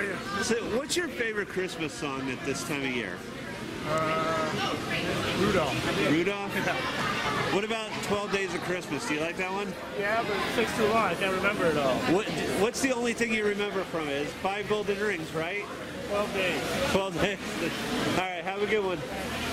are you? So, what's your favorite Christmas song at this time of year? Rudolph. Rudolph? What about 12 Days of Christmas? Do you like that one? Yeah, but it takes too long. I can't remember it all. What's the only thing you remember from it? It's 5 golden rings, right? 12 days. 12 days. All right, have a good one.